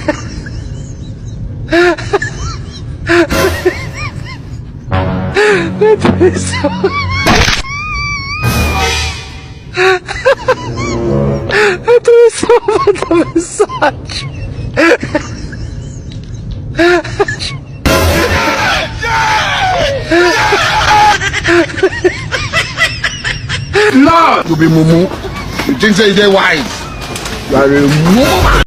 Tu mi sono fatto messaggio. Lord, you be mumu. You think say you dey wise? You are a mumu.